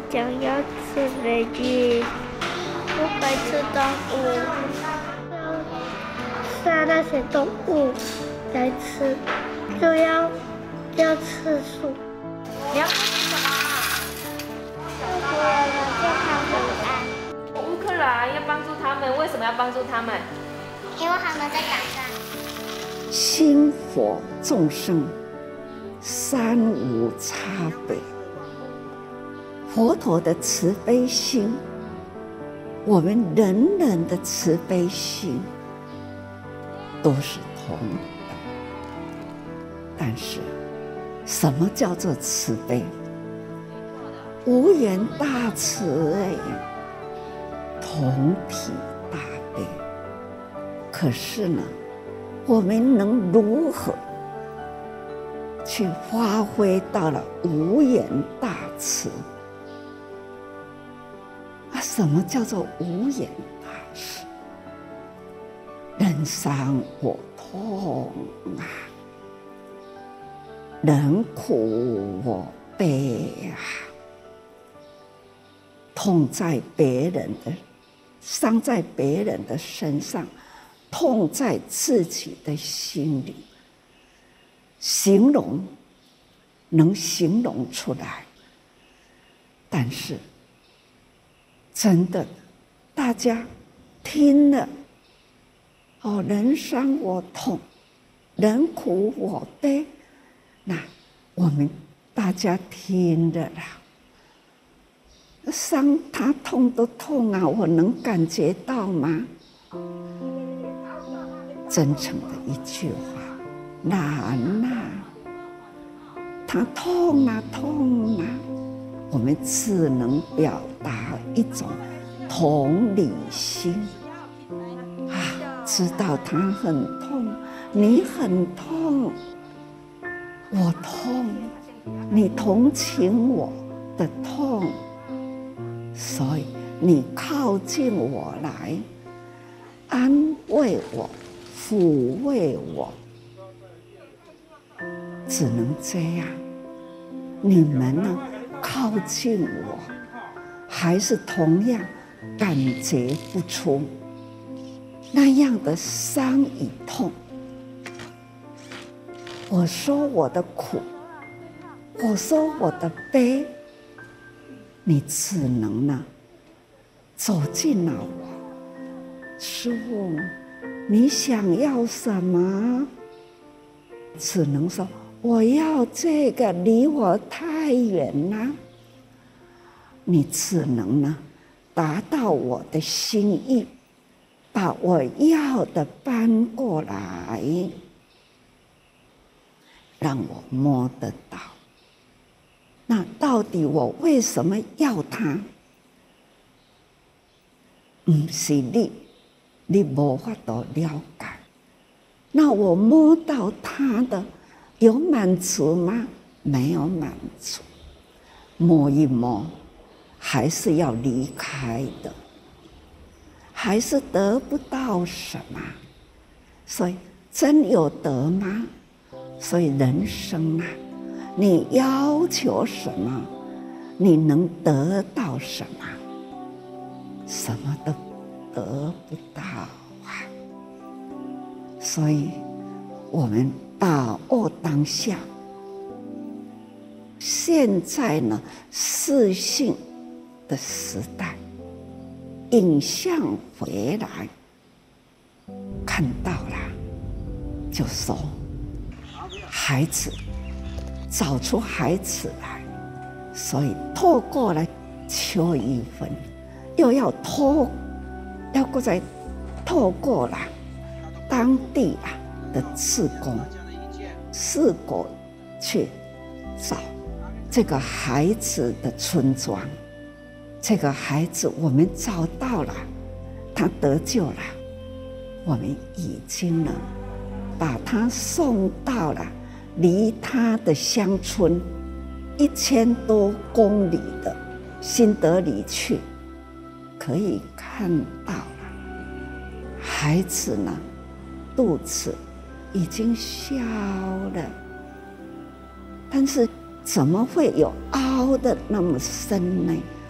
想要吃美女，不可以吃动物，要杀那些动物来吃，就要吃素。 你要恭喜什么？ 祝福人们健康平安。 乌克兰要帮助他们，为什么要帮助他们？ 因为他们在打仗。 心佛众生三无差别，佛陀的慈悲心，我们人人的慈悲心都是同等。但是，什么叫做慈悲？无缘大慈哎，同体大悲。可是呢，我们能如何去发挥到了无缘大慈？什么叫做无缘大慈？人伤我痛啊，人苦我悲啊，痛在别人的，伤在别人的身上，痛在自己的心里。形容能形容出来，但是真的大家听了，人伤我痛，人苦我悲，那我们大家听了啦，伤他痛都痛啊，我能感觉到吗？真诚的一句话，难呐，他痛啊痛啊，我们只能表达一种同理心啊，知道他很痛，你很痛，我痛，你同情我的痛，所以你靠近我来，安慰我，抚慰我，只能这样。你们呢，靠近我，还是同样感觉不出那样的伤与痛。我说我的苦，我说我的悲，你只能呢走进了我，师父，你想要什么？只能说我要这个，离我太远了。你只能呢达到我的心意，把我要的搬过来，让我摸得到。那到底我为什么要它？不是你无法度了解。那我摸到它的有满足吗？没有满足。摸一摸，还是要离开的，还是得不到什么。所以真有得吗？所以人生啊，你要求什么，你能得到什么？什么都得不到啊！所以我们把握当下。现在呢，视讯的时代，影像回来看到了，就说孩子，找出孩子来。所以透过了邱一芬，又要过再透过了当地的志工，四国去找这个孩子的村庄。这个孩子我们找到了，他得救了，我们已经呢把他送到了离他的乡村1000多公里的新德里去。可以看到了，孩子呢肚子已经消了，但是怎么会有凹的那么深呢？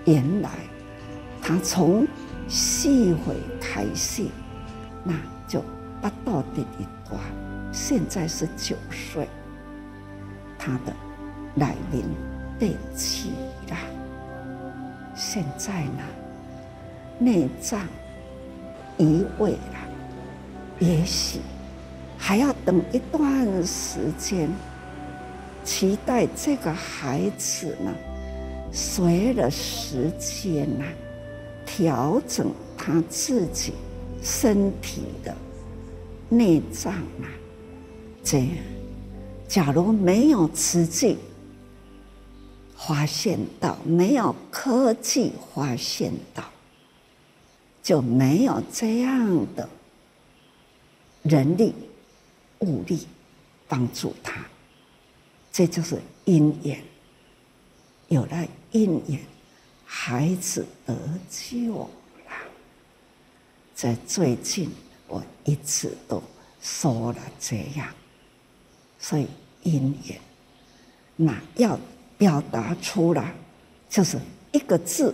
原来他从4岁开始，那就巴肚直直大，现在是9岁，他的内面被起了。现在呢，内脏移位了，也许还要等一段时间，期待这个孩子呢，随着时间呢，调整他自己身体的内脏啊。这样，假如没有慈济发现到，没有科技发现到，就没有这样的人力物力帮助他。这就是因缘，有了因缘，孩子得救了。在最近，我一直都说了这样，所以因缘，那要表达出来，就是一个字：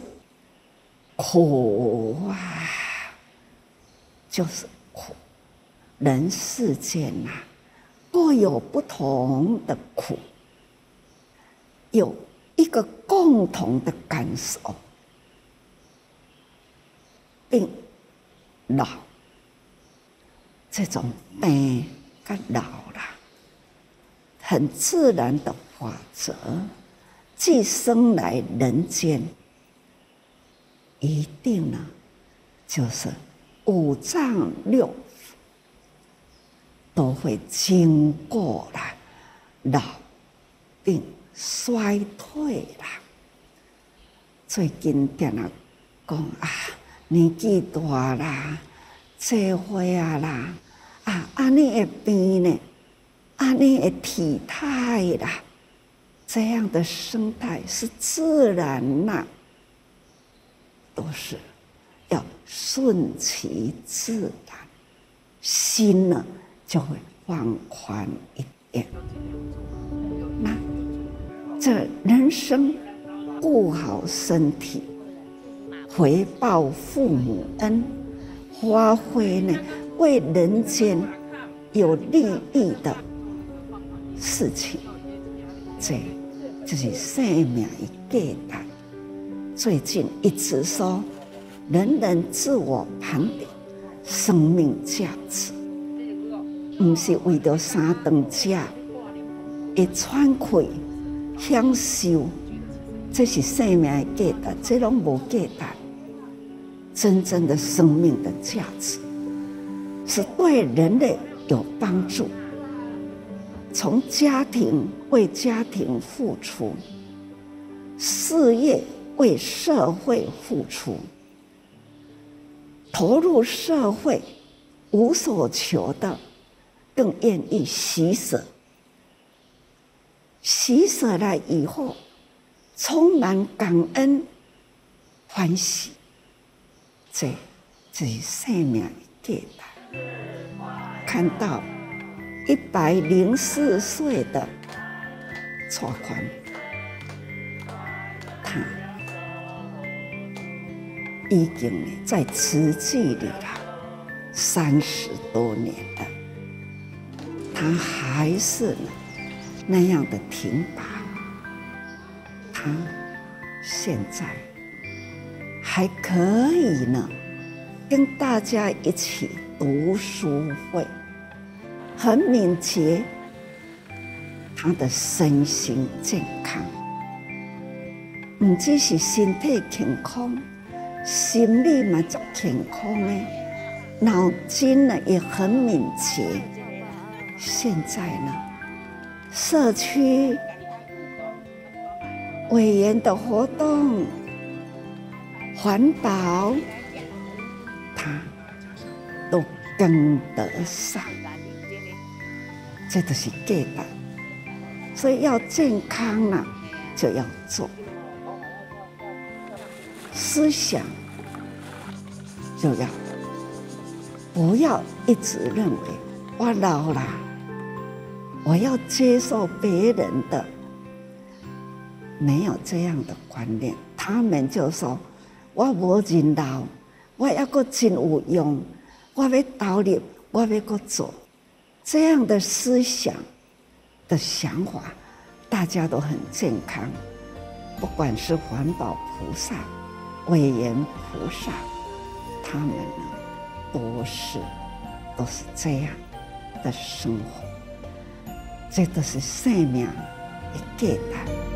苦啊！就是苦。人世间啊，各有不同的苦，有一个共同的感受：病、老。这种病跟老了，很自然的法则。既生来人间，一定呢，就是5脏6腑都会经过了老病衰退啦。最近定啊讲啊，年纪大啦，这岁啦，安尼会变呢，安尼会体态啦。这样的生态是自然呐，都是要顺其自然，心呢就会放宽一点。那这人生顾好身体，回报父母恩，发挥呢为人间有利益的事情，这就是生命的价值。最近一直说，人人自我盘点生命价值，不是为了3顿食会喘气享受，这是生命的价值，这拢无价值。真正的生命的价值，是对人类有帮助。从家庭为家庭付出，事业为社会付出，投入社会无所求的，更愿意喜舍。喜舍了以后，充满感恩欢喜，这是生命的价值。看到104岁的蔡宽，他已经在慈济里了30多年了，他还是那样的挺拔。他现在还可以呢，跟大家一起读书会，很敏捷。他的身心健康，不只是身体健康，心理嘛足健康的，脑筋呢也很敏捷。现在呢，社区委员的活动、环保，他都跟得上，这就是价值。所以要健康呢，就要做思想，就要不要一直认为我老了，我要接受别人的，没有这样的观念。 他们就说：“我无人老，我要个真有用，我要投入，我要个做。”这样的思想的想法，大家都很健康。不管是环保菩萨、委员菩萨，他们呢都是这样的生活，这都是生命的价值。